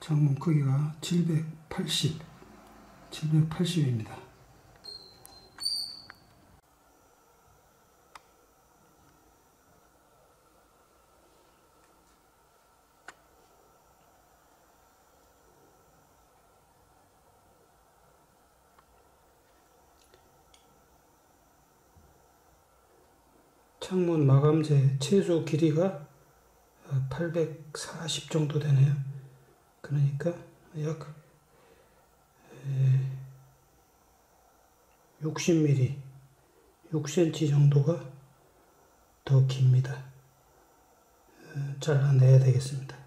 창문 크기가 780입니다. 창문 마감재 최소 길이가 840 정도 되네요. 그러니까 약 60mm, 6cm 정도가 더 깁니다. 잘라내야 되겠습니다.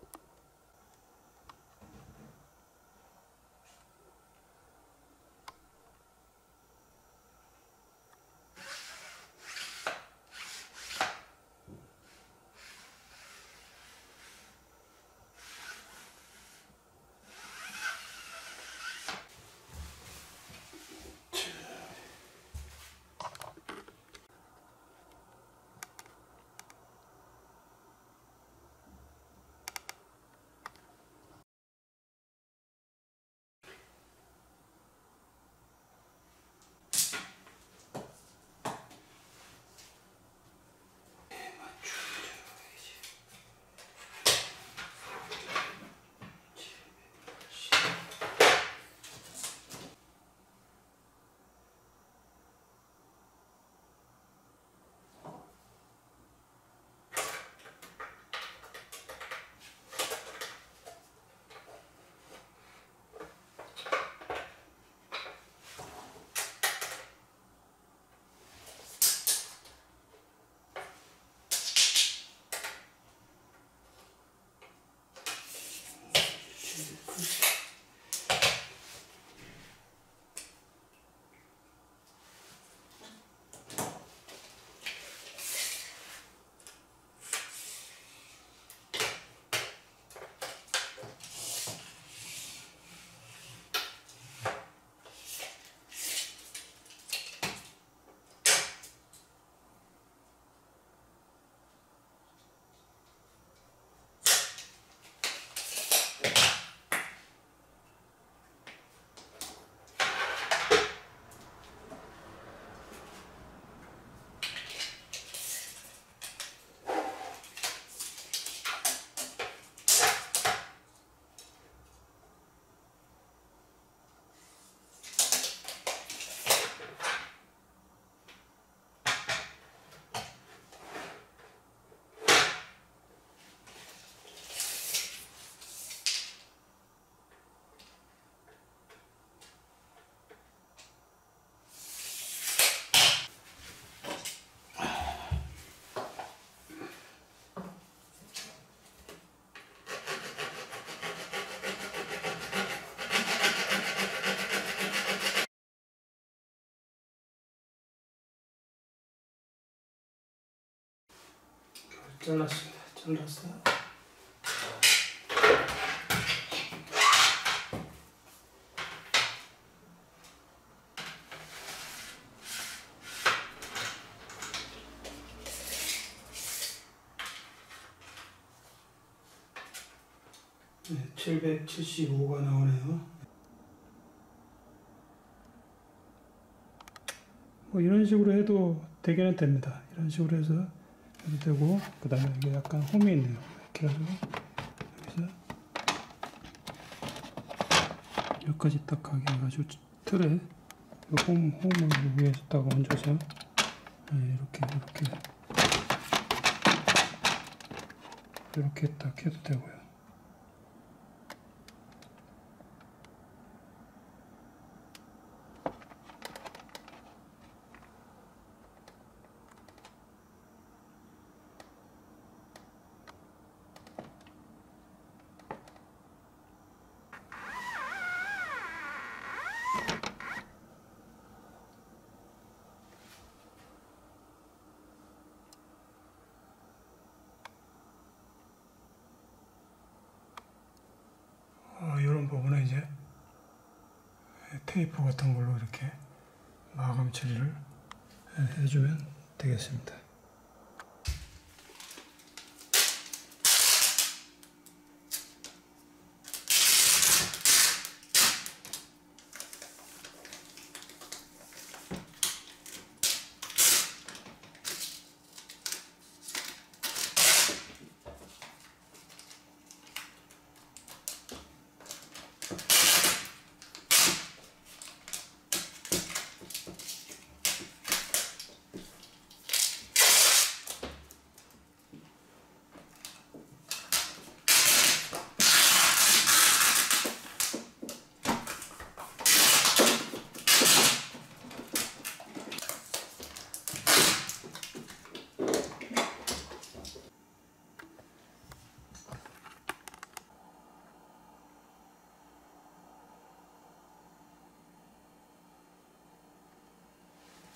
잘랐어요. 네, 775가 나오네요. 뭐 이런 식으로 해도 되기는 됩니다. 이런 식으로 해서 해도 되고, 그 다음에 이게 약간 홈이 있네요. 이렇게 해서 여기서 여기까지 딱 가게 해가지고 틀에 홈을 위에서 딱 얹어서 이렇게 딱 해도 되고요. 이런 부분에 이제 테이프 같은 걸로 이렇게 마감 처리를 해주면 되겠습니다.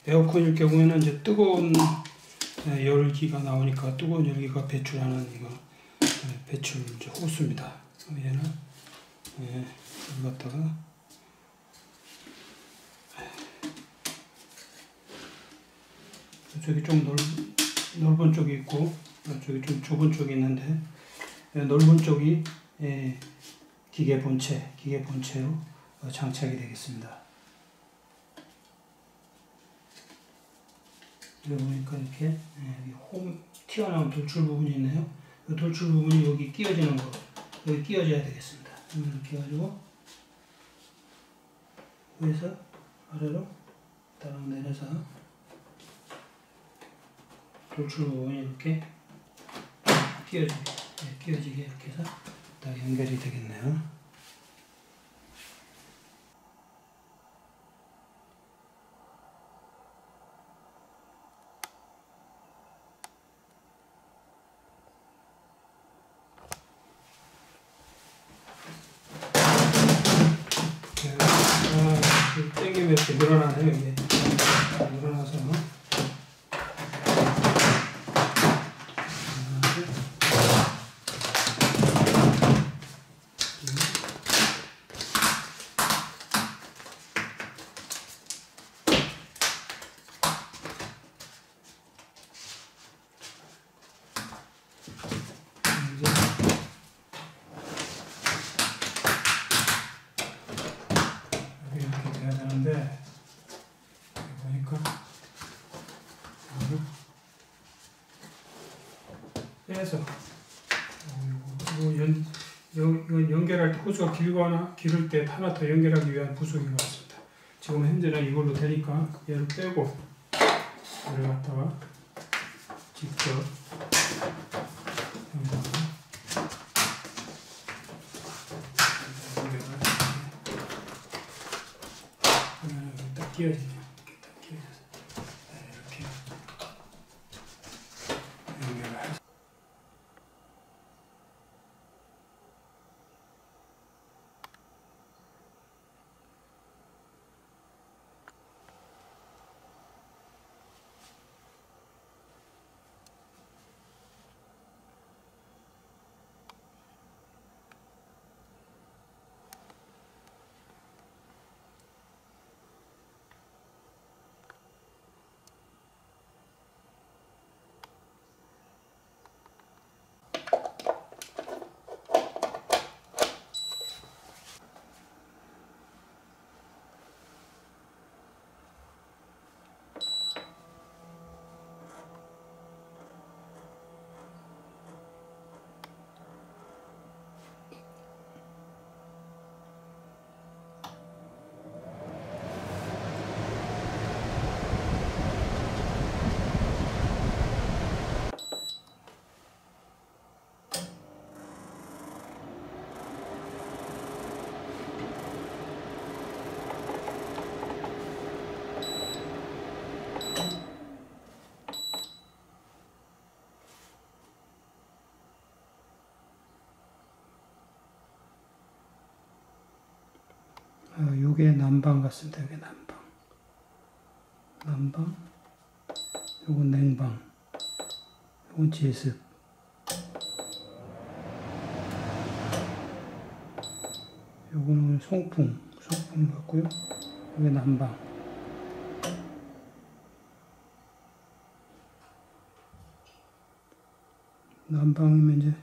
에어컨일 경우에는 이제 뜨거운 열기가 나오니까 뜨거운 열기가 배출하는 이거 배출 이제 호스입니다. 얘는 이걸 갖다가 저기 좀 넓은 쪽이 있고 저기 좀 좁은 쪽이 있는데 넓은 쪽이 기계 본체로 장착이 되겠습니다. 여기 보니까 이렇게 튀어나온 돌출 부분이 있네요. 이 돌출 부분이 여기 끼워지는 거, 여기 끼워져야 되겠습니다. 이렇게 해가지고 위에서 아래로 따라 내려서 돌출 부분이 이렇게 끼워지게 이렇게 해서 딱 연결이 되겠네요. 땡기면 이렇게 늘어나네요. 이게 늘어나서 이렇게 돼야 되는데 보니까 빼서 이거 연결할 때 호수가 길거나 기를 때 하나 더 연결하기 위한 부속인 것 같습니다. 지금 현재는 이걸로 되니까 얘를 빼고 얘를 갖다가 직접 여기다가 딱 끼워지네요. 이렇게 딱 끼워져서 이렇게 연결을 해서 요게 난방 같습니다. 요게 난방, 요건 냉방, 요건 제습. 요거는 송풍 같고요. 요게 난방. 난방이면 이제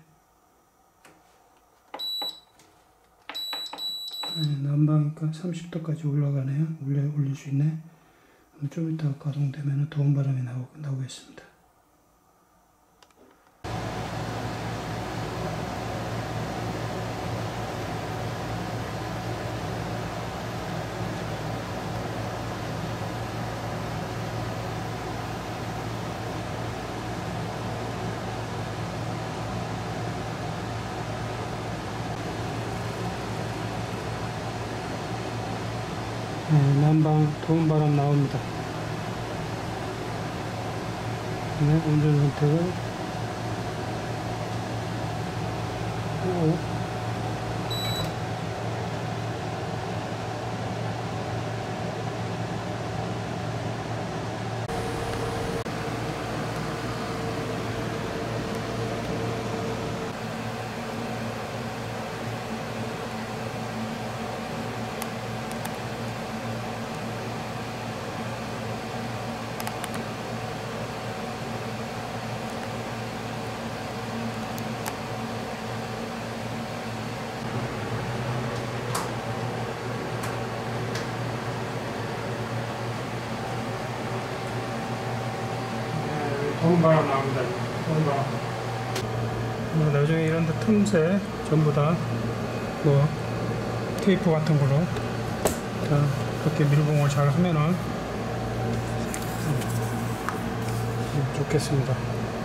난방이니까 30도까지 올라가네요. 올릴 수 있네. 좀 이따 가동되면 더운 바람이 나오겠습니다. 난방 더운 바람 나옵니다. 운전 상태가 더운 바람 나옵니다. 더운 바람. 나중에 이런 데 틈새 전부 다 뭐 테이프 같은 걸로 자, 이렇게 밀봉을 잘 하면은 좋겠습니다.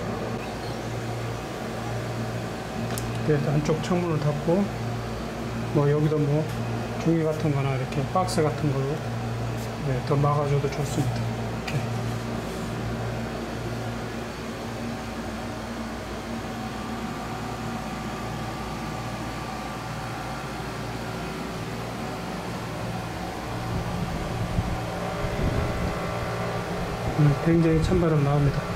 그래서 한쪽 창문을 닫고 뭐 여기도 뭐 종이 같은 거나 이렇게 박스 같은 걸로 네, 더 막아줘도 좋습니다. 이렇게. 굉장히 찬바람 나옵니다.